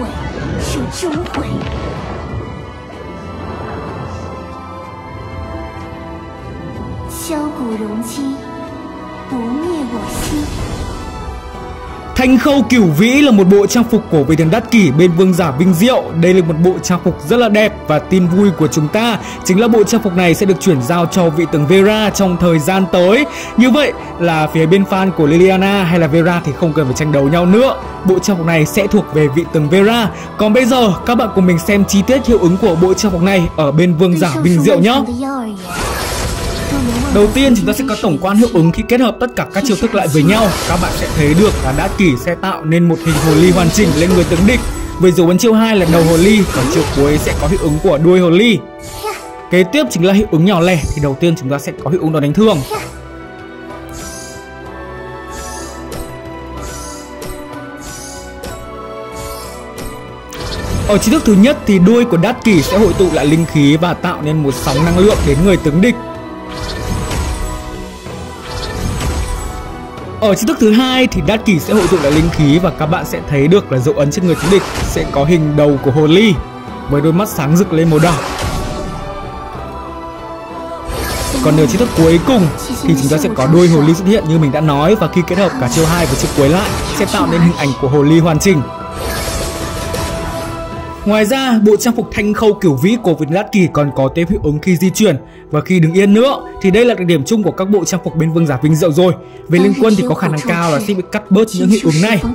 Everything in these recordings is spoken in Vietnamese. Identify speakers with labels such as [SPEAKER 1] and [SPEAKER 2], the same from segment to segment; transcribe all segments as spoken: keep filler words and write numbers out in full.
[SPEAKER 1] 是终悔。敲骨融金，不灭我心。
[SPEAKER 2] Thanh khâu cửu vĩ là một bộ trang phục của vị thần đắc kỷ bên vương giả Vinh Diệu. Đây là một bộ trang phục rất là đẹp và tin vui của chúng ta chính là bộ trang phục này sẽ được chuyển giao cho vị tướng Vera trong thời gian tới. Như vậy là phía bên fan của Liliana hay là Vera thì không cần phải tranh đấu nhau nữa. Bộ trang phục này sẽ thuộc về vị tướng Vera. Còn bây giờ các bạn cùng mình xem chi tiết hiệu ứng của bộ trang phục này ở bên vương giả Vinh Diệu nhé. Đầu tiên chúng ta sẽ có tổng quan hiệu ứng khi kết hợp tất cả các chiêu thức lại với nhau. Các bạn sẽ thấy được là đắc kỷ sẽ tạo nên một hình hồ ly hoàn chỉnh lên người tướng địch. Với dấu ấn chiêu hai là đầu hồ ly, còn chiêu cuối sẽ có hiệu ứng của đuôi hồ ly. Kế tiếp chính là hiệu ứng nhỏ lẻ, thì đầu tiên chúng ta sẽ có hiệu ứng đòn đánh thường. Ở chiêu thức thứ nhất thì đuôi của đắc kỷ sẽ hội tụ lại linh khí và tạo nên một sóng năng lượng đến người tướng địch. Ở chiêu thức thứ hai thì đắc kỷ sẽ hội tụ lại linh khí và các bạn sẽ thấy được là dấu ấn trên người tướng địch sẽ có hình đầu của hồ ly với đôi mắt sáng rực lên màu đỏ. Còn ở chiêu thức cuối cùng thì chúng ta sẽ có đuôi hồ ly xuất hiện như mình đã nói, và khi kết hợp cả chiêu hai và chiêu cuối lại sẽ tạo nên hình ảnh của hồ ly hoàn chỉnh. Ngoài ra, bộ trang phục thanh khâu cửu vĩ của vị đắc kỷ còn có thêm hiệu ứng khi di chuyển và khi đứng yên nữa. Thì đây là đặc điểm chung của các bộ trang phục bên vương giả Vinh Diệu rồi. Về liên quân thì có khả năng cao là sẽ bị cắt bớt những hiệu ứng này.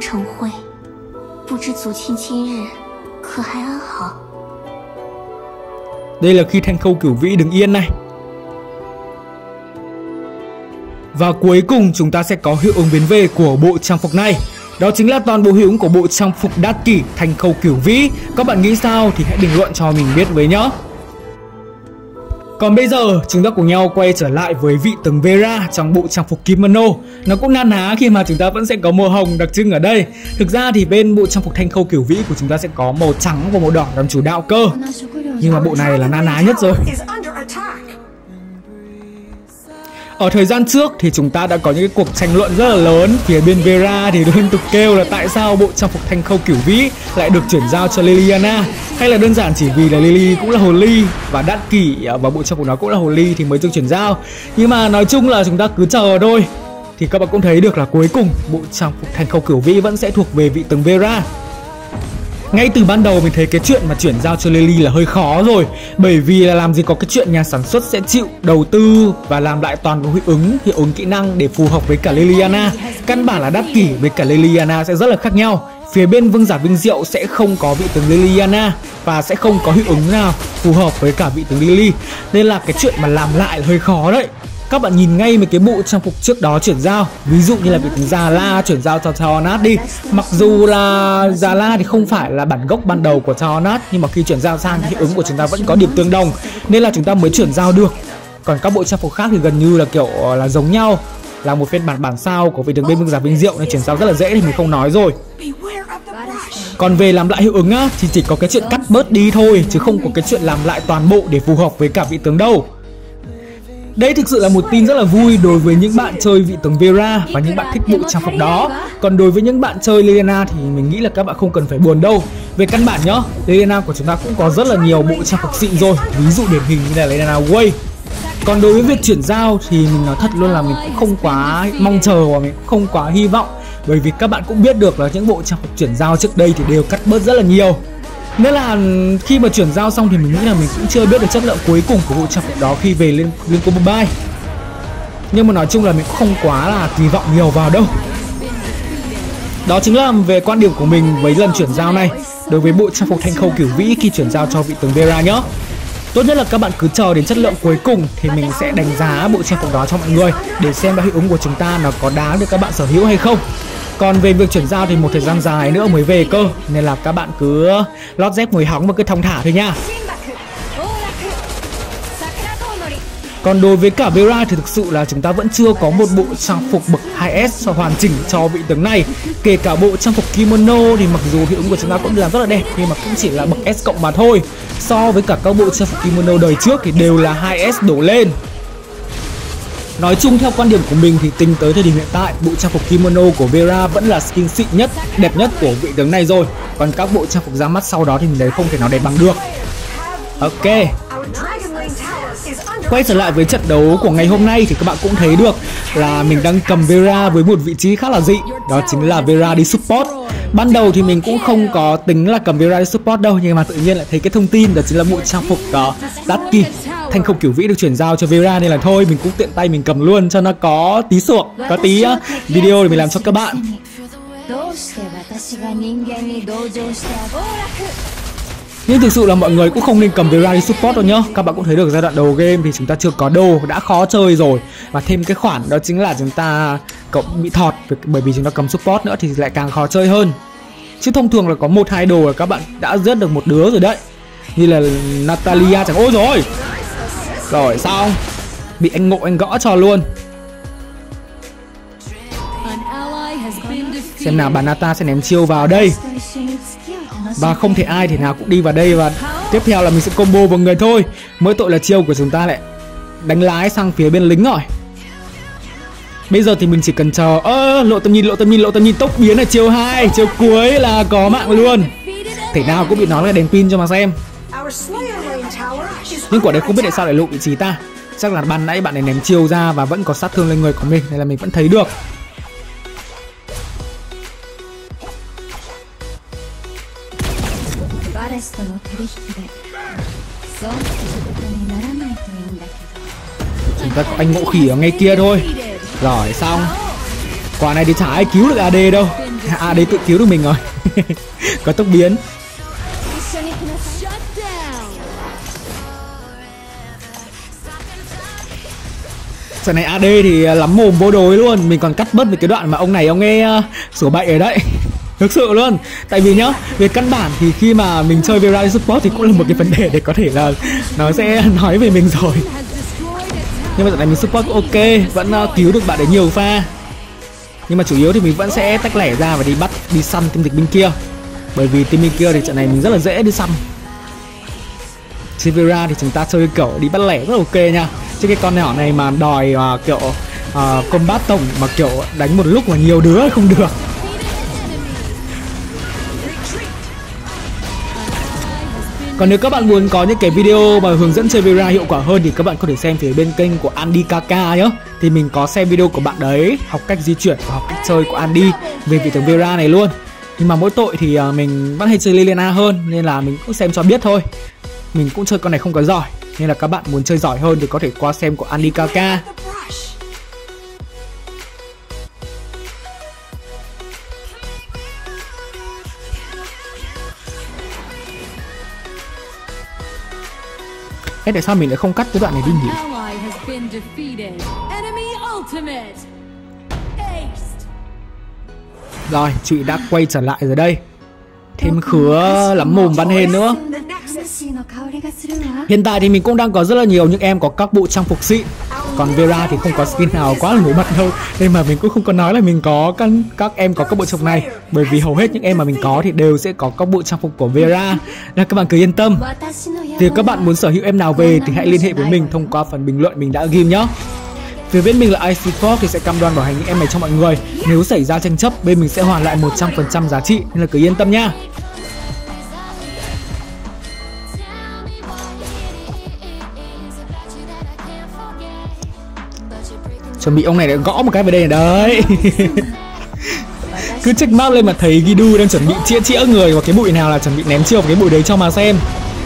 [SPEAKER 2] Đây là khi thanh khâu cửu vĩ đứng yên này. Và cuối cùng chúng ta sẽ có hiệu ứng biến về của bộ trang phục này. Đó chính là toàn bộ hiệu ứng của bộ trang phục đắc kỷ thanh khâu cửu vĩ. Các bạn nghĩ sao thì hãy bình luận cho mình biết với nhé. Còn bây giờ chúng ta cùng nhau quay trở lại với vị tướng Vera trong bộ trang phục kimono. Nó cũng na ná khi mà chúng ta vẫn sẽ có màu hồng đặc trưng ở đây. Thực ra thì bên bộ trang phục thanh khâu cửu vĩ của chúng ta sẽ có màu trắng và màu đỏ làm chủ đạo cơ. Nhưng mà bộ này là na ná nhất rồi. Ở thời gian trước thì chúng ta đã có những cái cuộc tranh luận rất là lớn. Phía bên Vera thì liên tục kêu là tại sao bộ trang phục thanh khâu cửu vĩ lại được chuyển giao cho Liliana, hay là đơn giản chỉ vì là Lily cũng là hồ ly và đắc kỷ và bộ trang phục nó cũng là hồ ly thì mới được chuyển giao. Nhưng mà nói chung là chúng ta cứ chờ thôi. Thì các bạn cũng thấy được là cuối cùng bộ trang phục thanh khâu cửu vĩ vẫn sẽ thuộc về vị tướng Vera. Ngay từ ban đầu mình thấy cái chuyện mà chuyển giao cho Lily là hơi khó rồi. Bởi vì là làm gì có cái chuyện nhà sản xuất sẽ chịu đầu tư và làm lại toàn bộ hiệu ứng, hiệu ứng kỹ năng để phù hợp với cả Liliana. Căn bản là đắc kỷ với cả Liliana sẽ rất là khác nhau. Phía bên vương giả Vinh Diệu sẽ không có vị tướng Liliana và sẽ không có hiệu ứng nào phù hợp với cả vị tướng Lily. Nên là cái chuyện mà làm lại là hơi khó đấy. Các bạn nhìn ngay mấy cái bộ trang phục trước đó chuyển giao, ví dụ như là vị tướng Già La chuyển giao cho Chaonat đi. Mặc dù là Già La thì không phải là bản gốc ban đầu của Chaonat, nhưng mà khi chuyển giao sang thì hiệu ứng của chúng ta vẫn có điểm tương đồng, nên là chúng ta mới chuyển giao được. Còn các bộ trang phục khác thì gần như là kiểu là giống nhau, là một phiên bản bản sao của vị tướng bên vương giả Vinh Diệu nên chuyển giao rất là dễ thì mình không nói rồi. Còn về làm lại hiệu ứng á thì chỉ có cái chuyện cắt bớt đi thôi, chứ không có cái chuyện làm lại toàn bộ để phù hợp với cả vị tướng đâu. Đây thực sự là một tin rất là vui đối với những bạn chơi vị tướng Vera và những bạn thích bộ trang phục đó. Còn đối với những bạn chơi Liliana thì mình nghĩ là các bạn không cần phải buồn đâu. Về căn bản nhá, Liliana của chúng ta cũng có rất là nhiều bộ trang phục xịn rồi, ví dụ điển hình như là Liliana Way. Còn đối với việc chuyển giao thì mình nói thật luôn là mình cũng không quá mong chờ và mình cũng không quá hy vọng. Bởi vì các bạn cũng biết được là những bộ trang phục chuyển giao trước đây thì đều cắt bớt rất là nhiều. Nên là khi mà chuyển giao xong thì mình nghĩ là mình cũng chưa biết được chất lượng cuối cùng của bộ trang phục đó khi về lên lên combo buy. Nhưng mà nói chung là mình cũng không quá là kỳ vọng nhiều vào đâu. Đó chính là về quan điểm của mình với lần chuyển giao này đối với bộ trang phục thanh khâu cửu vĩ khi chuyển giao cho vị tướng Vera nhé. Tốt nhất là các bạn cứ chờ đến chất lượng cuối cùng thì mình sẽ đánh giá bộ trang phục đó cho mọi người để xem là hiệu ứng của chúng ta nó có đáng để các bạn sở hữu hay không. Còn về việc chuyển giao thì một thời gian dài nữa mới về cơ, nên là các bạn cứ lót dép ngồi hóng và cứ thong thả thôi nha. Còn đối với cả Vera thì thực sự là chúng ta vẫn chưa có một bộ trang phục bậc hai S hoàn chỉnh cho vị tướng này. Kể cả bộ trang phục kimono thì mặc dù hiệu ứng của chúng ta cũng làm rất là đẹp nhưng mà cũng chỉ là bậc S cộng mà thôi. So với cả các bộ trang phục kimono đời trước thì đều là hai S đổ lên. Nói chung theo quan điểm của mình thì tính tới thời điểm hiện tại, bộ trang phục kimono của Vera vẫn là skin xịn nhất, đẹp nhất của vị tướng này rồi. Còn các bộ trang phục ra mắt sau đó thì mình thấy không thể nào đẹp bằng được. Ok. Quay trở lại với trận đấu của ngày hôm nay thì các bạn cũng thấy được là mình đang cầm Vera với một vị trí khá là dị. Đó chính là Vera đi support. Ban đầu thì mình cũng không có tính là cầm Vera đi support đâu, nhưng mà tự nhiên lại thấy cái thông tin đó chính là bộ trang phục uh, Tatki thanh không kiểu vĩ được chuyển giao cho Vera, nên là thôi mình cũng tiện tay mình cầm luôn cho nó có tí suộc, có tí uh, video để mình làm cho các bạn. Nhưng thực sự là mọi người cũng không nên cầm Vera đi support đâu nhá. Các bạn cũng thấy được giai đoạn đầu game thì chúng ta chưa có đồ đã khó chơi rồi, và thêm cái khoản đó chính là chúng ta cộng bị thọt, bởi vì chúng ta cầm support nữa thì lại càng khó chơi hơn. Chứ thông thường là có một hai đồ là các bạn đã rớt được một đứa rồi đấy, như là Natalia chẳng. Ôi rồi rồi xong, bị anh ngộ anh gõ cho luôn. Xem nào, bà Nata sẽ ném chiêu vào đây và không thể ai thể nào cũng đi vào đây, và tiếp theo là mình sẽ combo vào người thôi. Mỗi tội là chiêu của chúng ta lại đánh lái sang phía bên lính rồi. Bây giờ thì mình chỉ cần chờ. Ơ, lộ tầm nhìn, lộ tầm nhìn, lộ tầm nhìn, tốc biến là chiêu hai, chiêu cuối là có mạng luôn. Thể nào cũng bị nó là đèn pin cho mà xem. Nhưng quả đấy không biết tại sao lại lộ vị trí ta. Chắc là ban nãy bạn này ném chiêu ra và vẫn có sát thương lên người của mình, nên là mình vẫn thấy được. Chúng ta có anh ngộ khỉ ở ngay kia thôi. Rồi xong. Quả này thì chả ai cứu được a đê đâu, a đê tự cứu được mình rồi. Có tốc biến. Trận này a đê thì lắm mồm vô đối luôn. Mình còn cắt bớt về cái đoạn mà ông này ông nghe uh, sủa bậy ở đấy. Thực sự luôn. Tại vì nhá, về căn bản thì khi mà mình chơi Vera support thì cũng là một cái vấn đề để có thể là nó sẽ nói về mình rồi. Nhưng mà trận này mình support cũng ok, vẫn uh, cứu được bạn ấy nhiều pha. Nhưng mà chủ yếu thì mình vẫn sẽ tách lẻ ra và đi bắt, đi săn team địch bên kia. Bởi vì team bên kia thì trận này mình rất là dễ đi săn. Trên Vera thì chúng ta chơi kiểu đi bắt lẻ rất là ok nha. Chứ cái con nhỏ này mà đòi uh, kiểu uh, combat tổng mà kiểu đánh một lúc mà nhiều đứa không được. Còn nếu các bạn muốn có những cái video mà hướng dẫn chơi Vera hiệu quả hơn thì các bạn có thể xem phía bên kênh của Andy ca ca nhé. Thì mình có xem video của bạn đấy, học cách di chuyển và học cách chơi của Andy về vị tướng Vera này luôn. Nhưng mà mỗi tội thì uh, mình vẫn hay chơi Liliana hơn, nên là mình cũng xem cho biết thôi. Mình cũng chơi con này không có giỏi, nên là các bạn muốn chơi giỏi hơn thì có thể qua xem của Andy ca ca. Ê, tại sao mình lại không cắt cái đoạn này đi nhỉ? Rồi, chị đã quay trở lại rồi đây. Thêm khứa lắm mồm Văn Hên nữa. Hiện tại thì mình cũng đang có rất là nhiều những em có các bộ trang phục xịn. Còn Vera thì không có skin nào quá là nổi bật đâu, nên mà mình cũng không có nói là mình có các, các em có các bộ trang phục này. Bởi vì hầu hết những em mà mình có thì đều sẽ có các bộ trang phục của Vera, nên các bạn cứ yên tâm. Thì các bạn muốn sở hữu em nào về thì hãy liên hệ với mình thông qua phần bình luận mình đã ghi nhé. Phía bên mình là i xê Fox thì sẽ cam đoan bảo hành những em này cho mọi người. Nếu xảy ra tranh chấp, bên mình sẽ hoàn lại một trăm phần trăm giá trị, nên là cứ yên tâm nha. Chuẩn bị ông này để gõ một cái vào đây này đấy. Cứ check map lên mà thấy Gidu đang chuẩn bị chĩa chĩa người vào cái bụi nào là chuẩn bị ném chiêu vào cái bụi đấy cho mà xem.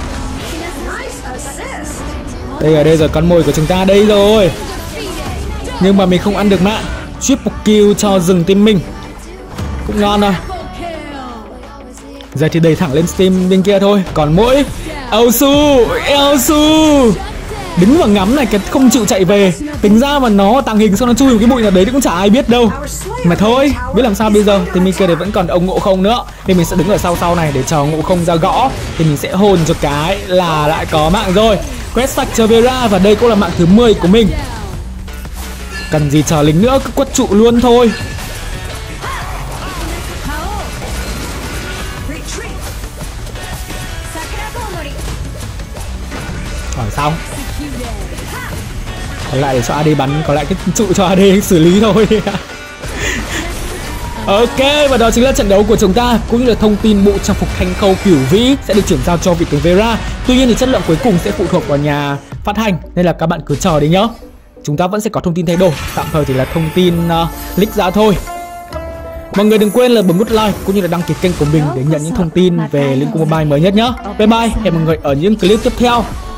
[SPEAKER 2] Đây ở đây rồi, con mồi của chúng ta đây rồi. Nhưng mà mình không ăn được mạng. Triple kill cho rừng team mình. Cũng ngon rồi. Giờ thì đẩy thẳng lên Steam bên kia thôi. Còn mỗi Elsu, Elsu đứng và ngắm này, cái không chịu chạy về. Tính ra mà nó tàng hình xong nó chui vào cái bụi nào đấy thì cũng chả ai biết đâu. Mà thôi, biết làm sao bây giờ. Thì bên kia đấy vẫn còn ông Ngộ Không nữa, thì mình sẽ đứng ở sau sau này để chờ Ngộ Không ra gõ. Thì mình sẽ hồn cho cái là lại có mạng rồi. Quét sạch cho Vera, và đây cũng là mạng thứ mười của mình. Cần gì chờ lính nữa, cứ quất trụ luôn thôi. Rồi xong. Còn lại để cho a đê bắn, còn lại cái trụ cho a đê xử lý thôi. Ok, và đó chính là trận đấu của chúng ta, cũng như là thông tin bộ trang phục Thanh Khâu Cửu Vĩ sẽ được chuyển giao cho vị tướng Vera. Tuy nhiên thì chất lượng cuối cùng sẽ phụ thuộc vào nhà phát hành, nên là các bạn cứ chờ đấy nhá. Chúng ta vẫn sẽ có thông tin thay đổi, tạm thời chỉ là thông tin uh, leak ra thôi. Mọi người đừng quên là bấm nút like cũng như là đăng ký kênh của mình để nhận những thông tin về Liên Quân Mobile mới nhất nhé. Bye bye, hẹn mọi người ở những clip tiếp theo.